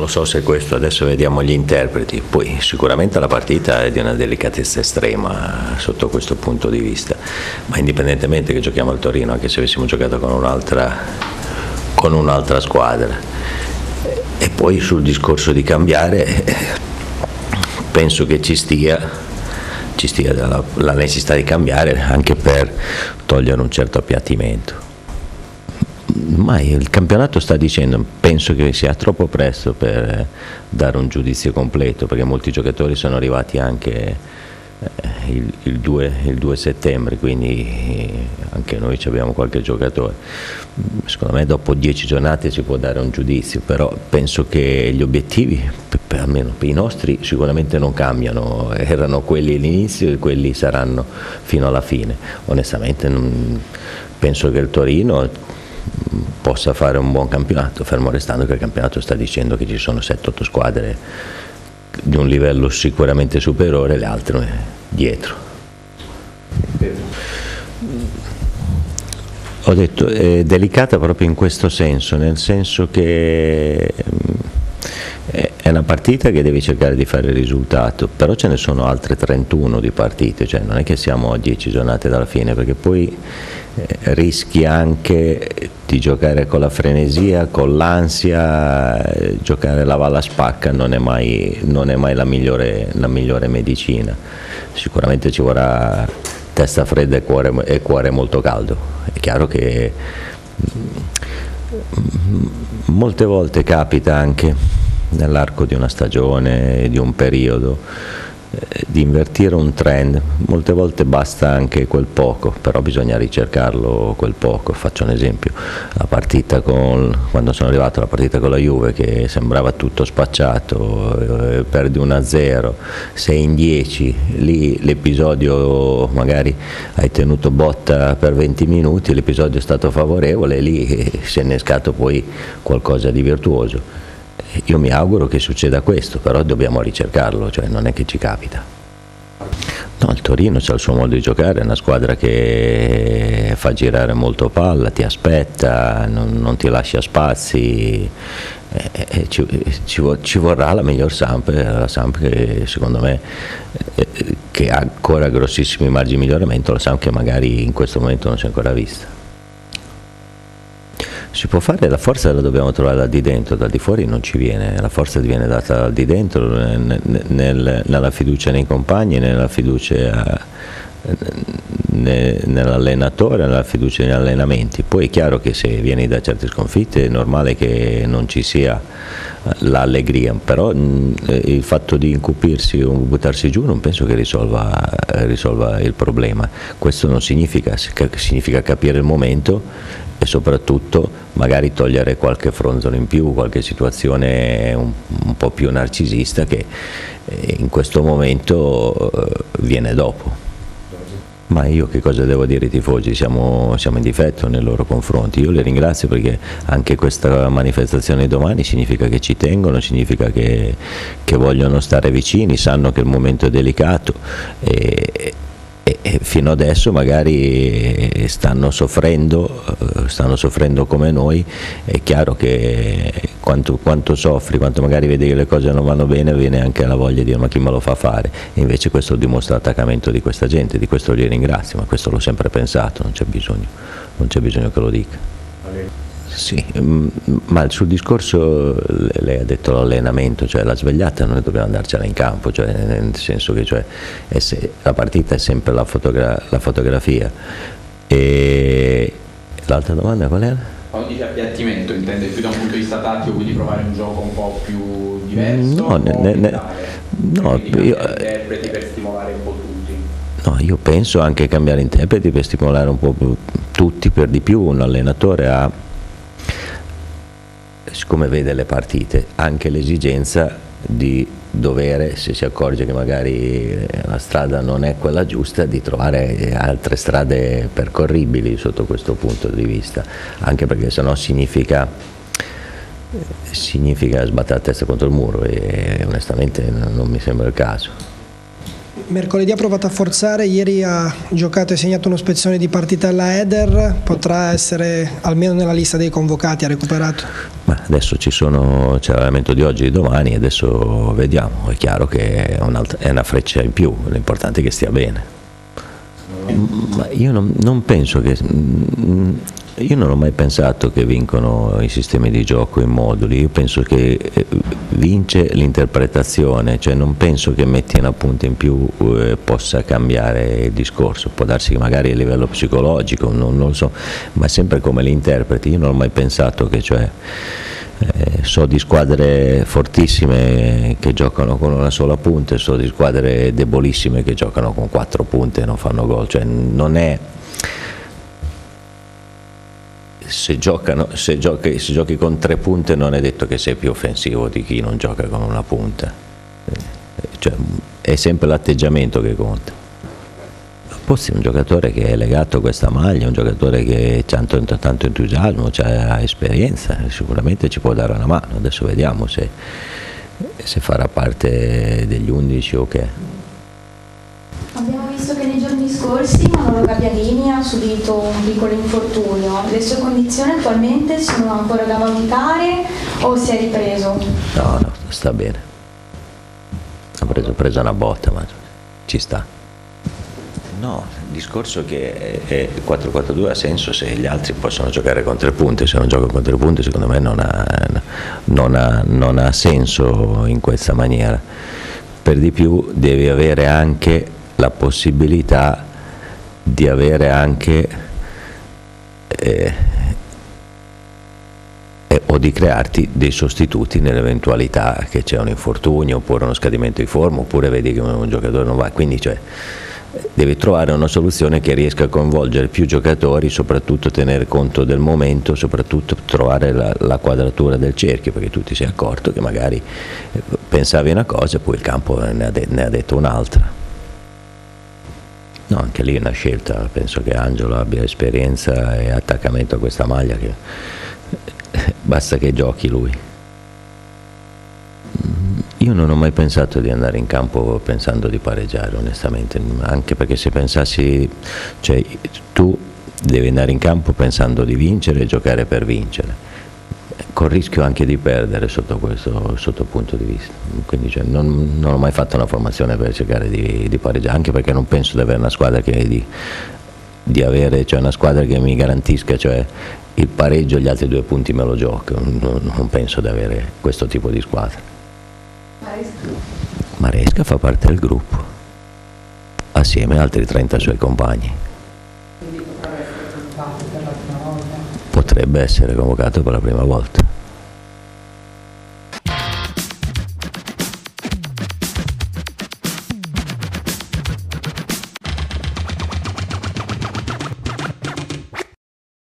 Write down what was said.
lo so se questo, adesso vediamo gli interpreti, poi sicuramente la partita è di una delicatezza estrema sotto questo punto di vista, ma indipendentemente che giochiamo al Torino, anche se avessimo giocato con un'altra squadra. E poi sul discorso di cambiare, penso che ci stia la necessità di cambiare anche per togliere un certo appiattimento. Ma il campionato sta dicendo, penso che sia troppo presto per dare un giudizio completo, perché molti giocatori sono arrivati anche il 2 settembre, quindi anche noi abbiamo qualche giocatore. Secondo me dopo 10 giornate si può dare un giudizio, però penso che gli obiettivi, almeno per i nostri, sicuramente non cambiano, erano quelli all'inizio e quelli saranno fino alla fine. Onestamente penso che il Torino possa fare un buon campionato, fermo restando che il campionato sta dicendo che ci sono 7-8 squadre di un livello sicuramente superiore, le altre dietro. Ho detto è delicata proprio in questo senso, nel senso che è una partita che devi cercare di fare il risultato, però ce ne sono altre 31 di partite, cioè non è che siamo a 10 giornate dalla fine, perché poi rischi anche di giocare con la frenesia, con l'ansia, giocare la valla spacca non è mai la migliore medicina. Sicuramente ci vorrà testa fredda e cuore molto caldo. È chiaro che molte volte capita anche nell'arco di una stagione, di un periodo, di invertire un trend. Molte volte basta anche quel poco, però bisogna ricercarlo quel poco. Faccio un esempio: quando sono arrivato alla partita con la Juve, che sembrava tutto spacciato, perdi 1-0, sei in 10, lì l'episodio magari hai tenuto botta per 20 minuti, l'episodio è stato favorevole e lì si è innescato poi qualcosa di virtuoso. Io mi auguro che succeda questo, però dobbiamo ricercarlo, cioè non è che ci capita. No, il Torino c'ha il suo modo di giocare, è una squadra che fa girare molto palla, ti aspetta, non ti lascia spazi, ci vorrà la miglior Samp, la Samp che secondo me che ha ancora grossissimi margini di miglioramento, la Samp che magari in questo momento non si è ancora vista. Si può fare, la forza la dobbiamo trovare da di dentro, dal di fuori non ci viene, la forza viene data dal di dentro, nella fiducia nei compagni, nella fiducia nell'allenatore, nella fiducia negli allenamenti. Poi è chiaro che se vieni da certe sconfitte è normale che non ci sia l'allegria, però il fatto di incupirsi o buttarsi giù non penso che risolva il problema. Questo non significa capire il momento e soprattutto magari togliere qualche fronzolo in più, qualche situazione un po' più narcisista che in questo momento viene dopo. Ma io che cosa devo dire ai tifosi? Siamo in difetto nei loro confronti. Io li ringrazio perché anche questa manifestazione domani significa che ci tengono, significa che vogliono stare vicini, sanno che il momento è delicato e fino adesso magari stanno soffrendo come noi. È chiaro che quanto soffri, quanto magari vedi che le cose non vanno bene, viene anche la voglia di dire ma chi me lo fa fare, e invece questo dimostra l'attaccamento di questa gente, di questo li ringrazio, ma questo l'ho sempre pensato, non c'è bisogno che lo dica. Sì, ma sul discorso lei ha detto l'allenamento, cioè la svegliata noi dobbiamo andarcela in campo, cioè nel senso che la partita è sempre la fotografia. E l'altra domanda qual era? Quando dice appiattimento intende più da un punto di vista tattico, quindi provare un gioco un po' più diverso? No, interpreti per stimolare un po' tutti? No, io penso anche cambiare interpreti per stimolare un po' più tutti, per di più un allenatore siccome vede le partite, anche l'esigenza di dovere, se si accorge che magari la strada non è quella giusta, di trovare altre strade percorribili sotto questo punto di vista, anche perché sennò significa sbattere la testa contro il muro e onestamente non mi sembra il caso. mercoledì ha provato a forzare, ieri ha giocato e segnato uno spezzone di partita alla Eder, potrà essere almeno nella lista dei convocati, ha recuperato? Ma adesso c'è l'allenamento di oggi e di domani, adesso vediamo, è chiaro che è una freccia in più, l'importante è che stia bene. Ma io non penso che... Io non ho mai pensato che vincono i sistemi di gioco in moduli, io penso che vince l'interpretazione, cioè non penso che metti una punta in più possa cambiare il discorso, può darsi che magari a livello psicologico, non lo so, ma sempre come li interpreti. Io non ho mai pensato che, so di squadre fortissime che giocano con una sola punta e so di squadre debolissime che giocano con 4 punte e non fanno gol, cioè non è... Se giochi con 3 punte non è detto che sei più offensivo di chi non gioca con una punta, cioè, è sempre l'atteggiamento che conta. Poi sei un giocatore che è legato a questa maglia, un giocatore che ha tanto entusiasmo, ha esperienza, sicuramente ci può dare una mano. Adesso vediamo se farà parte degli 11 o che. Abbiamo visto che nei giorni scorsi Manolo Gabbiadini ha subito un piccolo infortunio. Le sue condizioni attualmente sono ancora da valutare o si è ripreso? No, sta bene. Ha preso una botta, ma ci sta. No, il discorso che il 4-4-2 ha senso se gli altri possono giocare con 3 punte, se non giocano con 3 punte secondo me non ha senso in questa maniera. Per di più devi avere anche la possibilità di avere anche o di crearti dei sostituti nell'eventualità che c'è un infortunio oppure uno scadimento di forma oppure vedi che un giocatore non va, quindi devi trovare una soluzione che riesca a coinvolgere più giocatori, soprattutto tenere conto del momento, soprattutto trovare la quadratura del cerchio, perché tu ti sei accorto che magari pensavi una cosa e poi il campo ne ha detto un'altra. No, anche lì è una scelta, penso che Angelo abbia esperienza e attaccamento a questa maglia che basta che giochi lui. Io non ho mai pensato di andare in campo pensando di pareggiare, onestamente, anche perché se pensassi, tu devi andare in campo pensando di vincere e giocare per vincere, con il rischio anche di perdere sotto il punto di vista. Quindi non ho mai fatto una formazione per cercare di pareggiare, anche perché non penso di avere una squadra di avere una squadra che mi garantisca il pareggio e gli altri 2 punti me lo gioco. Non penso di avere questo tipo di squadra. Maresca fa parte del gruppo assieme ad altri 30 suoi compagni. Quindi potrebbe essere convocato per la prima volta? Potrebbe essere convocato per la prima volta.